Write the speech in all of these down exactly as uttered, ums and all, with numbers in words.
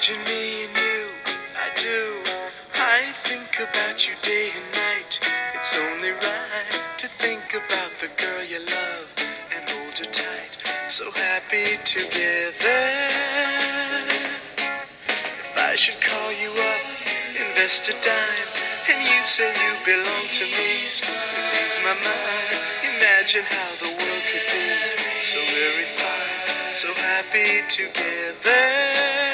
Imagine me and you, I do. I think about you day and night. It's only right to think about the girl you love and hold her tight. So happy together. If I should call you up, invest a dime, and you say you belong to me, it ease my mind. Imagine how the world could be so very fine, so happy together.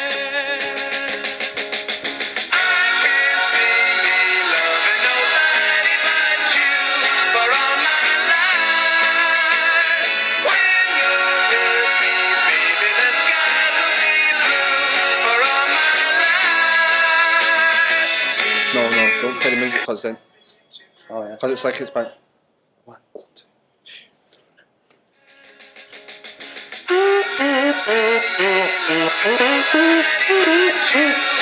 No, no, don't play the music because then. Oh yeah, because it's like it's about. One, two. When you're with me,